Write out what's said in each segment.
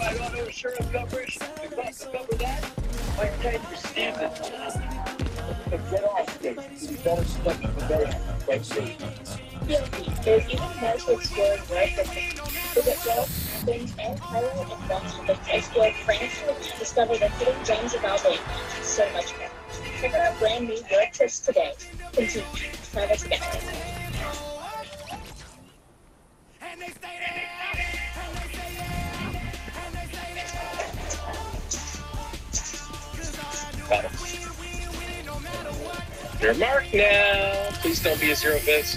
provide auto insurance coverage. You want to cover that? Like take your standard. Get off this. You better step up a better place. There's even more to explore in Europe. Visit Rome, Athens, and Cairo, and launch to explore France, discover the hidden gems of Albania, and so much more. Check out our brand new Europe trips today. Continue. Travel together. Got it. Your mark now. Please don't be a zero bits.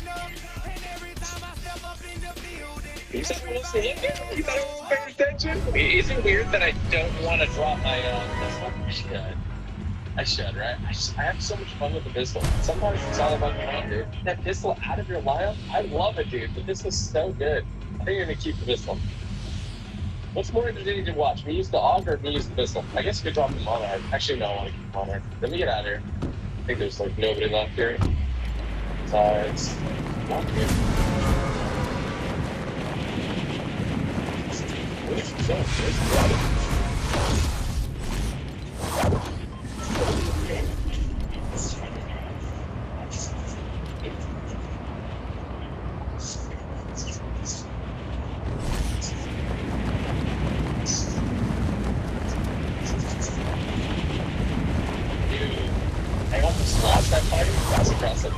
You said I wasn't in there? You thought I wasn't paying attention? Is it weird that I don't want to drop my pistol? I should, right? I have so much fun with the pistol. Sometimes it's all about fun, dude. That pistol out of your lineup, I love it, dude. The pistol's so good. I think you're gonna keep the pistol. What's more entertaining to watch? Me use the AUG or me use the pistol? I guess you could drop the Monarch. Actually, no, I want to keep the Monarch. Let me get out of here. I think there's like nobody left here. Besides, not here. I almost lost that party. That's impressive.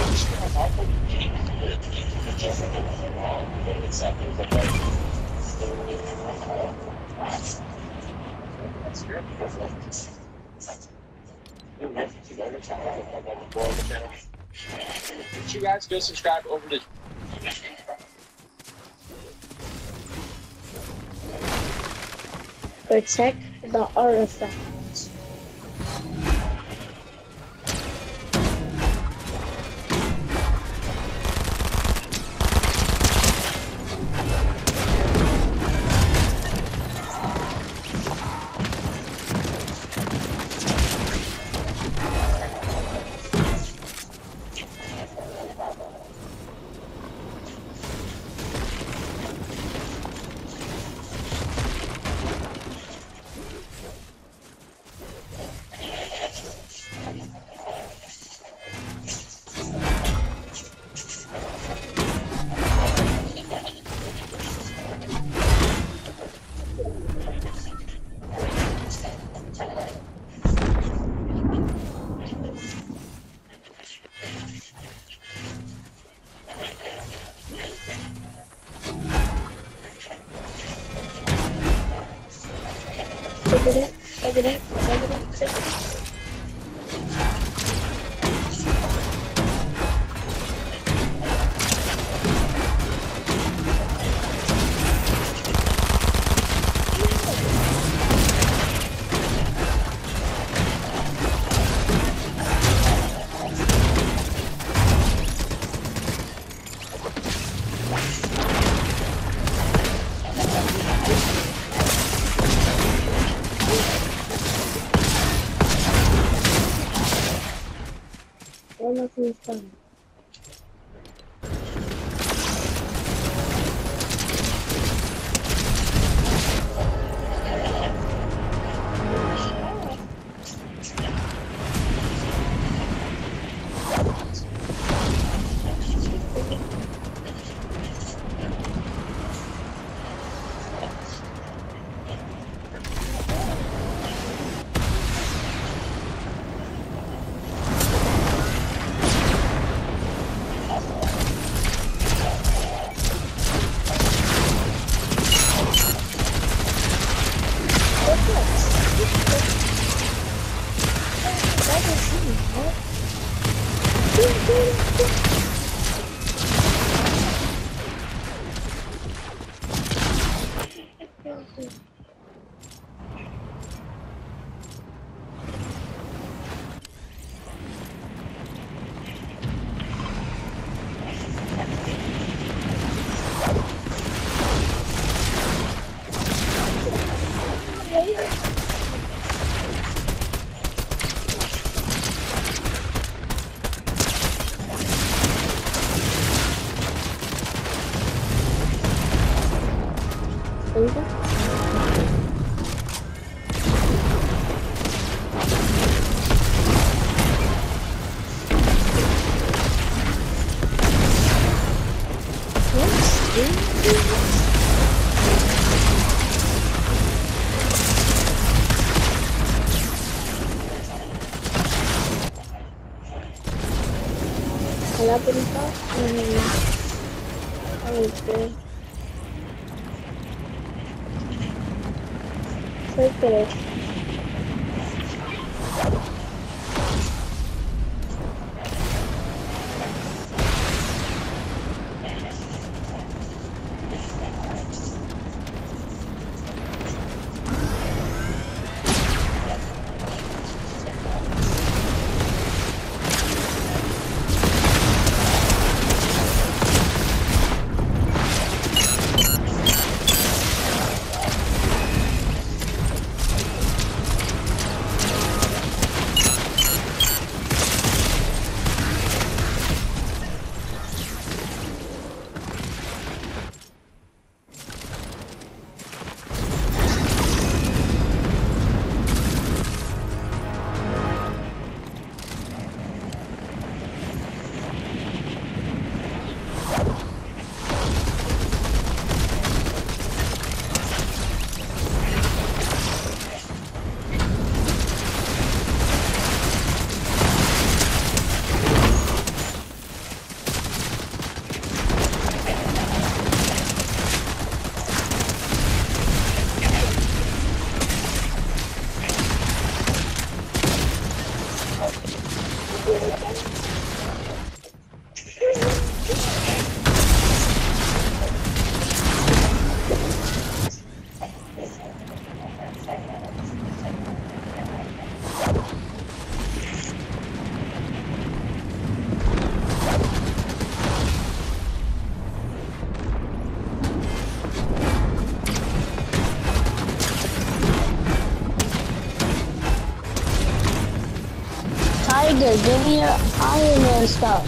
You guys go subscribe over to Protect the artifacts. Take it. All of you fun. Over. Wala pa rin pa. Okay. Circle. Tiger, give me your Iron Man stuff.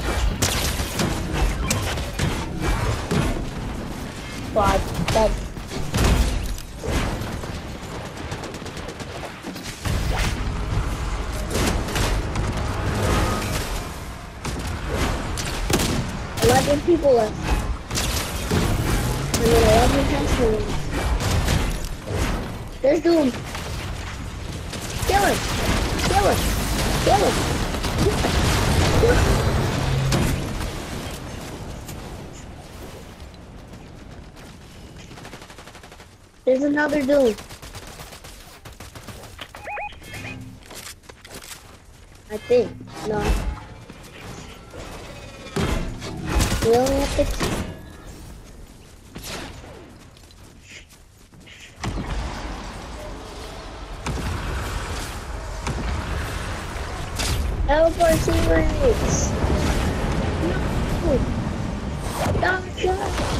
God, that. People left. I mean, 11 passwords. There's Doom. Kill him. Kill him. Kill him. Kill him. There's another Doom. I think. No. We only have to... Help our teammates! No! Doctor!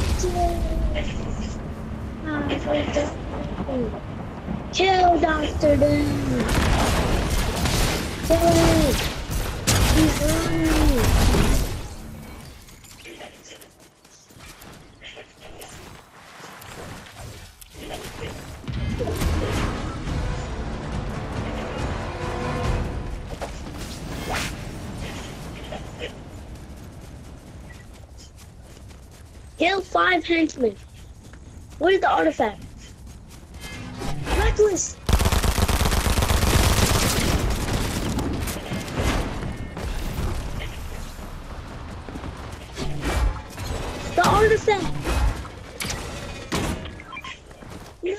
Kill Dr. Doom! Kill him! He's running! Kill 5 henchmen. Where's the artifact? Reckless! The artifact! No!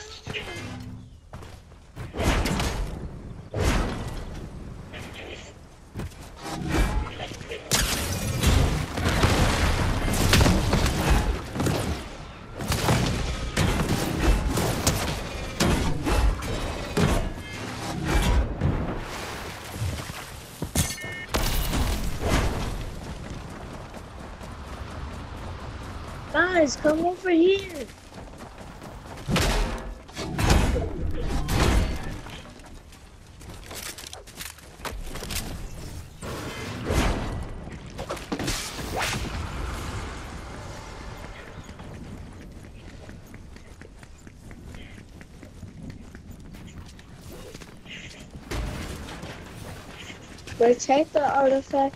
Guys, come over here. Protect the artifact.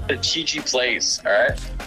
The TG plays, alright?